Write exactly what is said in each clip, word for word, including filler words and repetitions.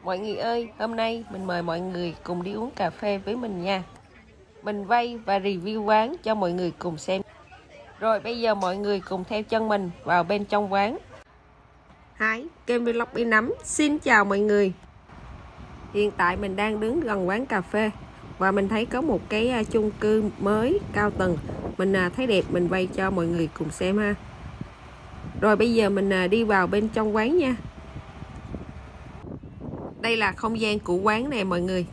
Mọi người ơi, hôm nay mình mời mọi người cùng đi uống cà phê với mình nha. Mình vay và review quán cho mọi người cùng xem. Rồi bây giờ mọi người cùng theo chân mình vào bên trong quán. Hi, Kem Vlog Bí Nấm. Xin chào mọi người. Hiện tại mình đang đứng gần quán cà phê và mình thấy có một cái chung cư mới cao tầng. Mình thấy đẹp, mình vay cho mọi người cùng xem ha. Rồi bây giờ mình đi vào bên trong quán nha. Đây là không gian của quán này mọi người.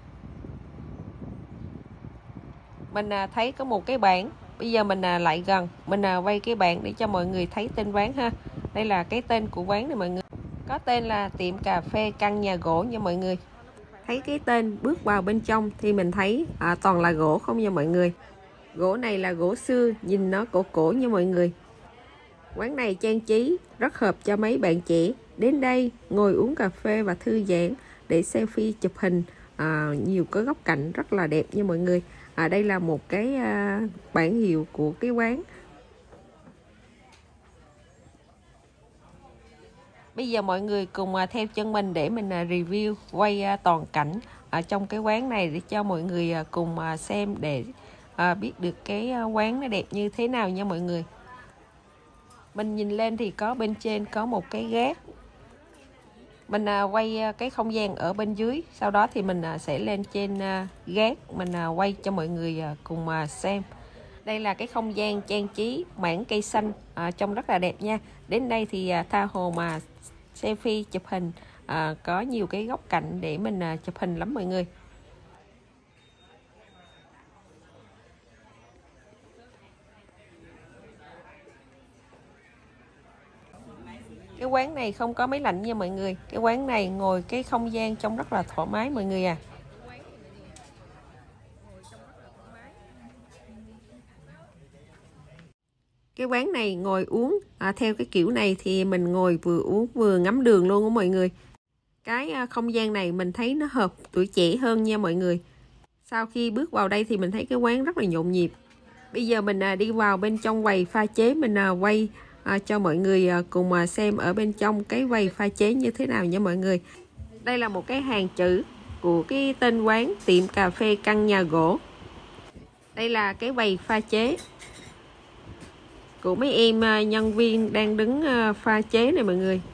Mình thấy có một cái bảng. Bây giờ mình lại gần, mình quay cái bảng để cho mọi người thấy tên quán ha. Đây là cái tên của quán này mọi người. Có tên là tiệm cà phê căn nhà gỗ nha mọi người. Thấy cái tên, bước vào bên trong thì mình thấy à, toàn là gỗ không nha mọi người. Gỗ này là gỗ xưa, nhìn nó cổ cổ nha mọi người. Quán này trang trí rất hợp cho mấy bạn trẻ đến đây ngồi uống cà phê và thư giãn để selfie chụp hình, à, nhiều cái góc cạnh rất là đẹp nha mọi người. À, đây là một cái à, bản hiệu của cái quán. Bây giờ mọi người cùng à, theo chân mình để mình à, review quay à, toàn cảnh ở trong cái quán này để cho mọi người à, cùng à, xem để à, biết được cái à, quán nó đẹp như thế nào nha mọi người. Mình nhìn lên thì có bên trên có một cái gác. Mình à, quay à, cái không gian ở bên dưới. Sau đó thì mình à, sẽ lên trên à, gác. Mình à, quay cho mọi người à, cùng à, xem. Đây là cái không gian trang trí mảng cây xanh, à, trông rất là đẹp nha. Đến đây thì à, tha hồ mà selfie chụp hình, à, có nhiều cái góc cạnh để mình à, chụp hình lắm mọi người. Cái quán này không có máy lạnh nha mọi người. Cái quán này ngồi cái không gian trông rất là thoải mái mọi người à. Cái quán này ngồi uống à, theo cái kiểu này thì mình ngồi vừa uống vừa ngắm đường luôn á mọi người. Cái à, không gian này mình thấy nó hợp tuổi trẻ hơn nha mọi người. Sau khi bước vào đây thì mình thấy cái quán rất là nhộn nhịp. Bây giờ mình à, đi vào bên trong quầy pha chế, mình à, quay à, cho mọi người à, cùng à, xem ở bên trong cái quầy pha chế như thế nào nha mọi người. Đây là một cái hàng chữ của cái tên quán tiệm cà phê căn nhà gỗ. Đây là cái quầy pha chế của mấy em à, nhân viên đang đứng à, pha chế này mọi người.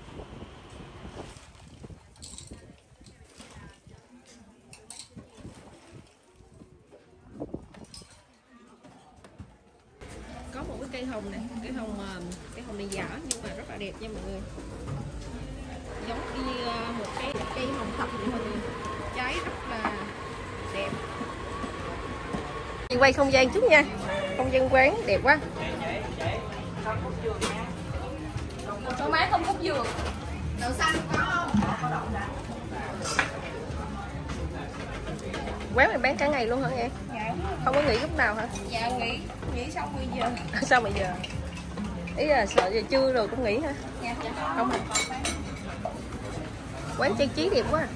Có một cái cây hồng này, cái hồng cái hồng này giả nhưng mà rất là đẹp nha mọi người. Giống như một cái cây hồng thật nha mọi người. Trái rất là đẹp. Chị quay không gian chút nha. Không gian quán đẹp quá. Có má không hút dừa. Đậu xanh có không? Quán này bán cả ngày luôn hả em? Dạ. Không có nghỉ lúc nào hả? Dạ nghỉ, nghỉ xong bây giờ. Sao bây giờ? Ý là sợ giờ trưa rồi cũng nghỉ hả? Dạ. Không hả? Quán trang trí đẹp quá.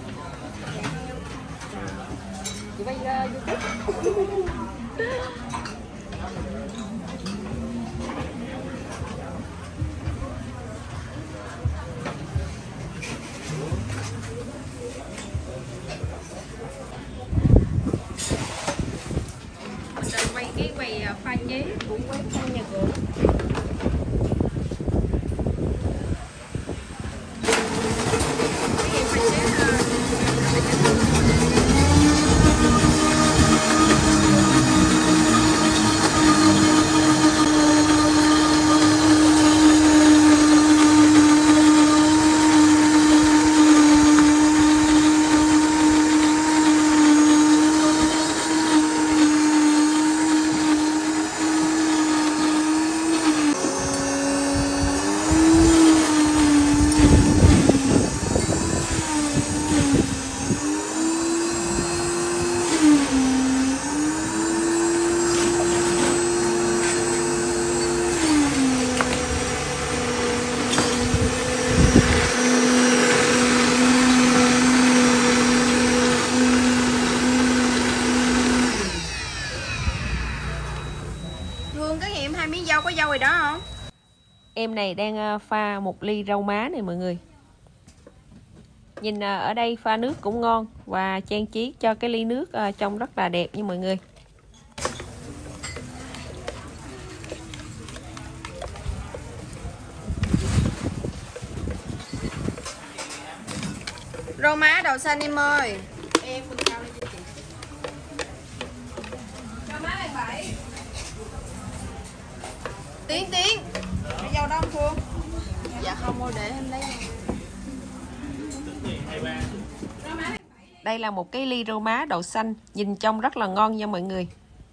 Chị quay uh, YouTube. Mình đang quay cái quầy pha chế của quán căn nhà gỗ. rồi đó không? Em này đang pha một ly rau má này mọi người. Nhìn ở đây pha nước cũng ngon và trang trí cho cái ly nước trông rất là đẹp nha mọi người. Rau má đậu xanh em ơi. Em mình cao lên cho chị. Rau má này bảy. Tiến Tiến. Cái dâu đó không Phương? Dạ không mua để em lấy. Đây là một cái ly rau má đậu xanh, nhìn trông rất là ngon nha mọi người.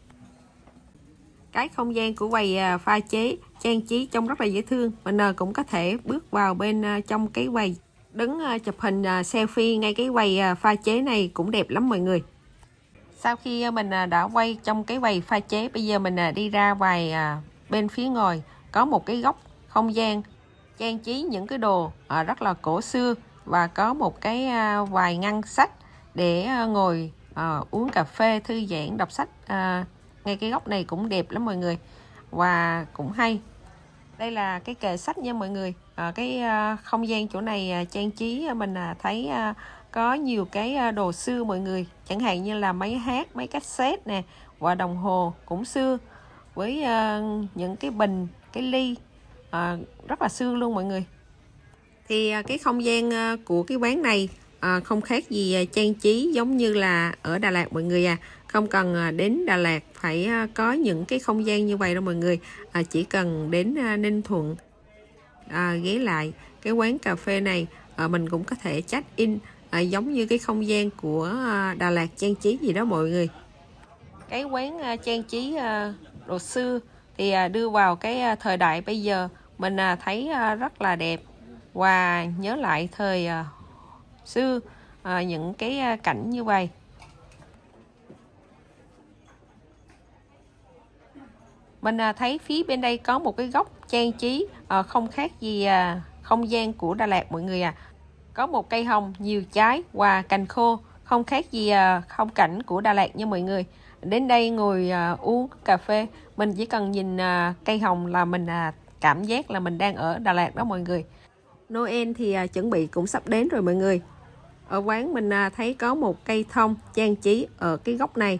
Cái không gian của quầy pha chế, trang trí trông rất là dễ thương. Mình cũng có thể bước vào bên trong cái quầy, đứng chụp hình selfie ngay cái quầy pha chế này cũng đẹp lắm mọi người. Sau khi mình đã quay trong cái quầy pha chế, bây giờ mình đi ra ngoài bên phía ngoài, có một cái góc không gian trang trí những cái đồ rất là cổ xưa và có một cái vài ngăn sách để ngồi uống cà phê, thư giãn, đọc sách. Ngay cái góc này cũng đẹp lắm mọi người và cũng hay. Đây là cái kệ sách nha mọi người. À, cái à, không gian chỗ này à, trang trí à, mình à, thấy à, có nhiều cái à, đồ xưa mọi người, chẳng hạn như là máy hát, máy cassette nè, và đồng hồ cũng xưa với à, những cái bình, cái ly à, rất là xưa luôn mọi người. Thì à, cái không gian à, của cái quán này à, không khác gì à, trang trí giống như là ở Đà Lạt mọi người à. Không cần à, đến Đà Lạt phải à, có những cái không gian như vậy đâu mọi người. À, chỉ cần đến à, Ninh Thuận à, ghé lại cái quán cà phê này, à, mình cũng có thể check in à, giống như cái không gian của à, Đà Lạt trang trí gì đó mọi người. Cái quán à, trang trí à, đồ xưa thì à, đưa vào cái à, thời đại bây giờ mình à, thấy à, rất là đẹp và nhớ lại thời à, xưa à, những cái à, cảnh như vậy. Mình à, thấy phía bên đây có một cái góc trang trí à, không khác gì à, không gian của Đà Lạt mọi người à. Có một cây hồng nhiều trái và cành khô, không khác gì à, không cảnh của Đà Lạt nha mọi người. Đến đây ngồi à, uống cà phê, mình chỉ cần nhìn à, cây hồng là mình à, cảm giác là mình đang ở Đà Lạt đó mọi người. Noel thì à, chuẩn bị cũng sắp đến rồi mọi người. Ở quán mình à, thấy có một cây thông trang trí ở cái góc này.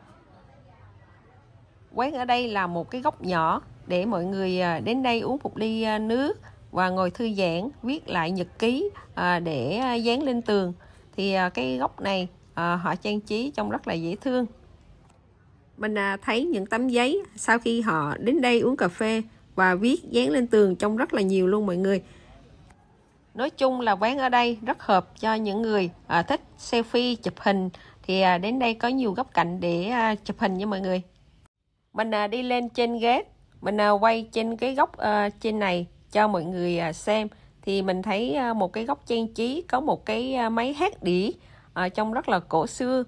Quán ở đây là một cái góc nhỏ để mọi người đến đây uống một ly nước và ngồi thư giãn, viết lại nhật ký để dán lên tường. Thì cái góc này họ trang trí trông rất là dễ thương. Mình thấy những tấm giấy sau khi họ đến đây uống cà phê và viết dán lên tường trông rất là nhiều luôn mọi người. Nói chung là quán ở đây rất hợp cho những người thích selfie, chụp hình. Thì đến đây có nhiều góc cạnh để chụp hình nha mọi người. Mình à, đi lên trên gác, mình à, quay trên cái góc à, trên này cho mọi người à, xem. Thì mình thấy à, một cái góc trang trí có một cái à, máy hát đĩa à, trông rất là cổ xưa.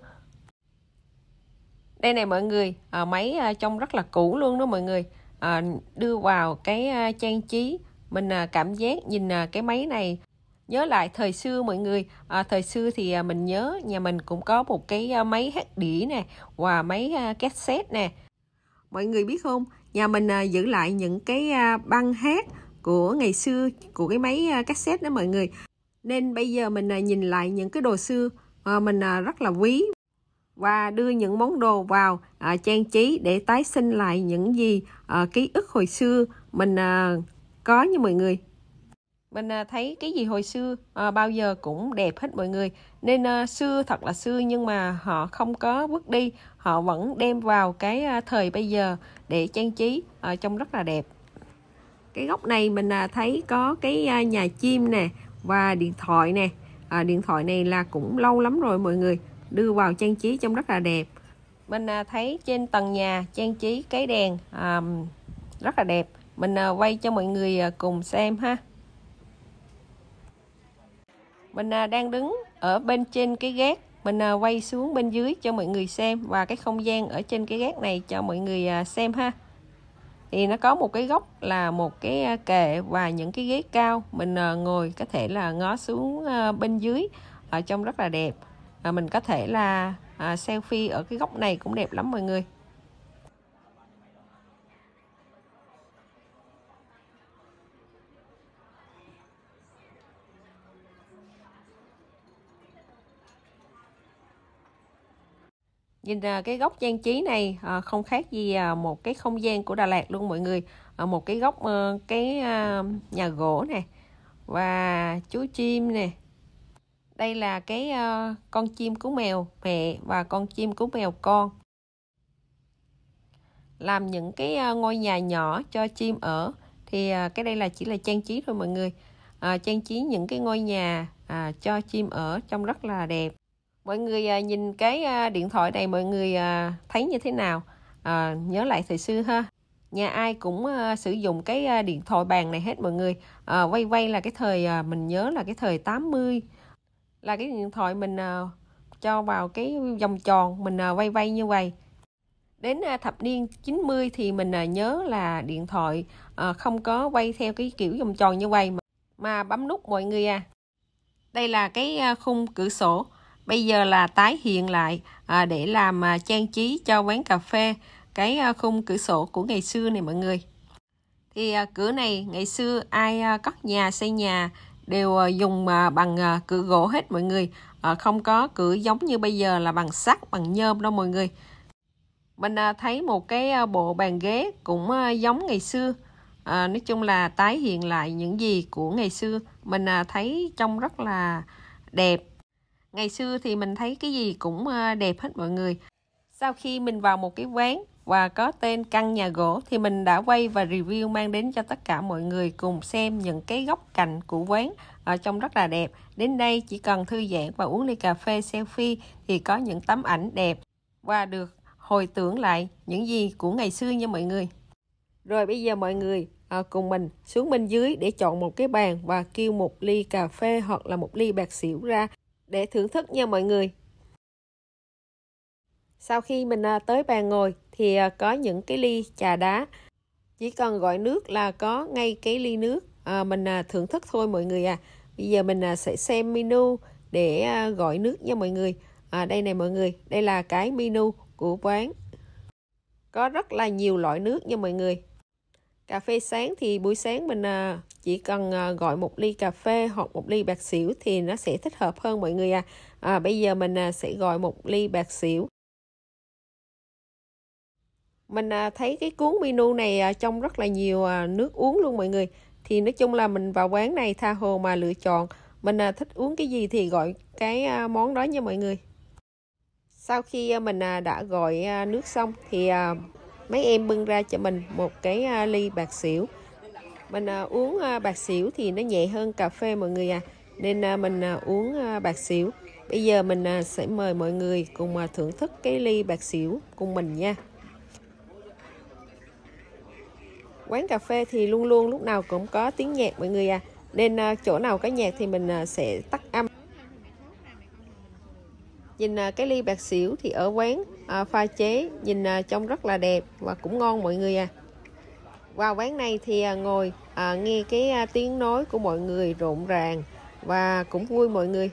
Đây này mọi người, à, máy à, trông rất là cũ luôn đó mọi người. À, đưa vào cái à, trang trí, mình à, cảm giác nhìn à, cái máy này nhớ lại thời xưa mọi người. À, thời xưa thì à, mình nhớ nhà mình cũng có một cái à, máy hát đĩa nè và máy à, cassette nè. Mọi người biết không, nhà mình à, giữ lại những cái à, băng hát của ngày xưa, của cái máy à, cassette đó mọi người. Nên bây giờ mình à, nhìn lại những cái đồ xưa, à, mình à, rất là quý. Và đưa những món đồ vào à, trang trí để tái sinh lại những gì à, ký ức hồi xưa mình à, có nha mọi người. Mình à, thấy cái gì hồi xưa à, bao giờ cũng đẹp hết mọi người. Nên à, xưa thật là xưa nhưng mà họ không có vứt đi. Họ vẫn đem vào cái à, thời bây giờ để trang trí à, trông rất là đẹp. Cái góc này mình à, thấy có cái à, nhà chim nè và điện thoại nè. À, điện thoại này là cũng lâu lắm rồi mọi người. Đưa vào trang trí trông rất là đẹp. Mình à, thấy trên tầng nhà trang trí cái đèn à, rất là đẹp. Mình à, quay cho mọi người à, cùng xem ha. Mình à, đang đứng ở bên trên cái gác, mình à, quay xuống bên dưới cho mọi người xem và cái không gian ở trên cái gác này cho mọi người à, xem ha. Thì nó có một cái góc là một cái à, kệ và những cái ghế cao, mình à, ngồi có thể là ngó xuống à, bên dưới, ở trông rất là đẹp. À, mình có thể là à, selfie ở cái góc này cũng đẹp lắm mọi người. Nhìn à, cái góc trang trí này à, không khác gì à, một cái không gian của Đà Lạt luôn mọi người. À, một cái góc à, cái à, nhà gỗ nè và chú chim nè. Đây là cái uh, con chim cú mèo mẹ và con chim cú mèo con. Làm những cái uh, ngôi nhà nhỏ cho chim ở. Thì uh, cái đây là chỉ là trang trí thôi mọi người. Uh, trang trí những cái ngôi nhà uh, cho chim ở trông rất là đẹp. Mọi người uh, nhìn cái uh, điện thoại này mọi người uh, thấy như thế nào? Uh, nhớ lại thời xưa ha. Nhà ai cũng uh, sử dụng cái uh, điện thoại bàn này hết mọi người. Uh, quay quay là cái thời uh, mình nhớ là cái thời tám mươi. Là cái điện thoại mình uh, cho vào cái vòng tròn mình uh, quay quay như vậy. Đến uh, thập niên chín mươi thì mình uh, nhớ là điện thoại uh, không có quay theo cái kiểu vòng tròn như vậy mà, mà bấm nút mọi người à. Đây là cái uh, khung cửa sổ. Bây giờ là tái hiện lại uh, để làm uh, trang trí cho quán cà phê cái uh, khung cửa sổ của ngày xưa này mọi người. Thì uh, cửa này ngày xưa ai uh, cất nhà xây nhà đều uh, dùng uh, bằng uh, cửa gỗ hết mọi người. Uh, không có cửa giống như bây giờ là bằng sắt, bằng nhôm đâu mọi người. Mình uh, thấy một cái uh, bộ bàn ghế cũng uh, giống ngày xưa. Uh, nói chung là tái hiện lại những gì của ngày xưa. Mình uh, thấy trông rất là đẹp. Ngày xưa thì mình thấy cái gì cũng uh, đẹp hết mọi người. Sau khi mình vào một cái quán và có tên căn nhà gỗ thì mình đã quay và review mang đến cho tất cả mọi người cùng xem những cái góc cạnh của quán ở trông rất là đẹp. Đến đây chỉ cần thư giãn và uống ly cà phê selfie thì có những tấm ảnh đẹp và được hồi tưởng lại những gì của ngày xưa nha mọi người. Rồi bây giờ mọi người à, cùng mình xuống bên dưới để chọn một cái bàn và kêu một ly cà phê hoặc là một ly bạc xỉu ra để thưởng thức nha mọi người. Sau khi mình à, tới bàn ngồi thì à, có những cái ly trà đá. Chỉ cần gọi nước là có ngay cái ly nước à, mình à, thưởng thức thôi mọi người à. Bây giờ mình à, sẽ xem menu để à, gọi nước nha mọi người. À, đây này mọi người, đây là cái menu của quán. Có rất là nhiều loại nước nha mọi người. Cà phê sáng thì buổi sáng mình à, chỉ cần à, gọi một ly cà phê hoặc một ly bạc xỉu thì nó sẽ thích hợp hơn mọi người à. À bây giờ mình à, sẽ gọi một ly bạc xỉu. Mình à, thấy cái cuốn menu này à, trong rất là nhiều à, nước uống luôn mọi người. Thì nói chung là mình vào quán này tha hồ mà lựa chọn. Mình à, thích uống cái gì thì gọi cái à, món đó nha mọi người. Sau khi à, mình à, đã gọi à, nước xong thì à, mấy em bưng ra cho mình một cái à, ly bạc xỉu. Mình à, uống à, bạc xỉu thì nó nhẹ hơn cà phê mọi người à. Nên à, mình à, uống à, bạc xỉu. Bây giờ mình à, sẽ mời mọi người cùng à, thưởng thức cái ly bạc xỉu cùng mình nha. Quán cà phê thì luôn luôn lúc nào cũng có tiếng nhạc mọi người à. Nên uh, chỗ nào có nhạc thì mình uh, sẽ tắt âm. Nhìn uh, cái ly bạc xỉu thì ở quán uh, pha chế nhìn uh, trông rất là đẹp và cũng ngon mọi người à. Vào quán này thì uh, ngồi uh, nghe cái uh, tiếng nói của mọi người rộn ràng và cũng vui mọi người.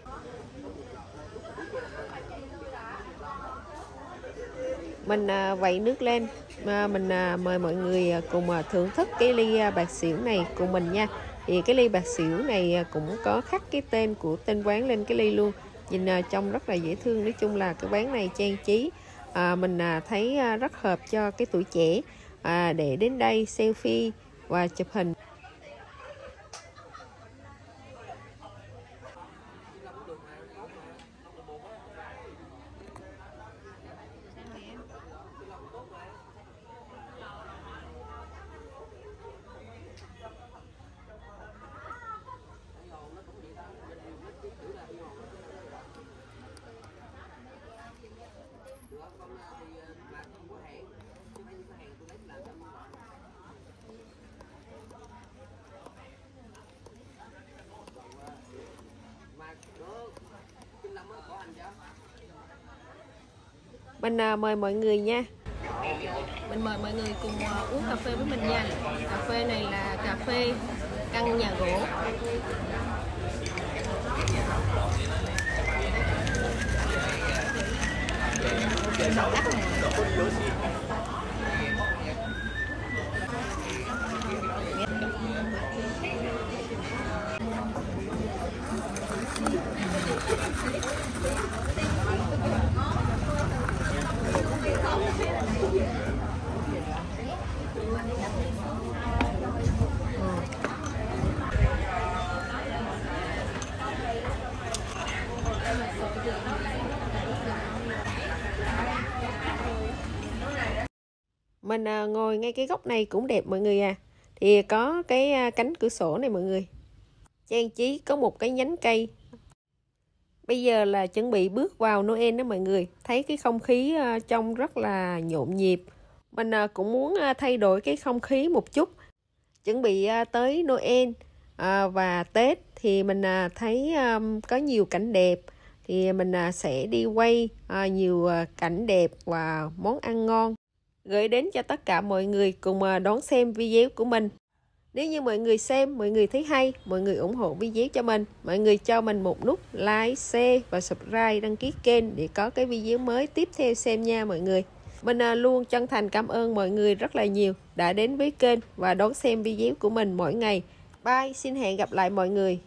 Mình à, vẩy nước lên, à, mình à, mời mọi người à, cùng à, thưởng thức cái ly à, bạc xỉu này cùng mình nha. Thì cái ly bạc xỉu này à, cũng có khắc cái tên của tên quán lên cái ly luôn. Nhìn à, trông rất là dễ thương. Nói chung là cái quán này trang trí à, mình à, thấy à, rất hợp cho cái tuổi trẻ à, để đến đây selfie và chụp hình. Mình à, mời mọi người nha. Mình mời mọi người cùng uh, uống cà phê với mình nha. Cà phê này là cà phê căn nhà gỗ. Mình à, ngồi ngay cái góc này cũng đẹp mọi người à. Thì có cái à, cánh cửa sổ này mọi người. Trang trí có một cái nhánh cây. Bây giờ là chuẩn bị bước vào Noel đó mọi người. Thấy cái không khí à, trông rất là nhộn nhịp. Mình à, cũng muốn à, thay đổi cái không khí một chút. Chuẩn bị à, tới Noel à, và Tết thì mình à, thấy à, có nhiều cảnh đẹp. Thì mình à, sẽ đi quay à, nhiều à, cảnh đẹp và món ăn ngon gửi đến cho tất cả mọi người cùng à, đón xem video của mình. Nếu như mọi người xem, mọi người thấy hay, mọi người ủng hộ video cho mình, mọi người cho mình một nút like, share và subscribe, đăng ký kênh để có cái video mới tiếp theo xem nha mọi người. Mình à, luôn chân thành cảm ơn mọi người rất là nhiều đã đến với kênh và đón xem video của mình mỗi ngày. Bye, xin hẹn gặp lại mọi người.